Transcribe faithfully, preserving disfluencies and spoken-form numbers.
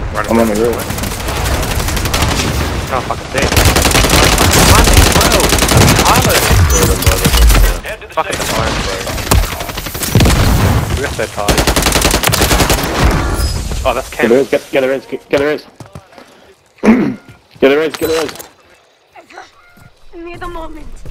I'm on the roof. Can't fucking see it. one twelve! Pilot! Fucking Defiance, bro. We're so tired. Oh, that's Get the CHEMS. res, get, get the res, get, get the res. Get the res, get the res. I need a moment.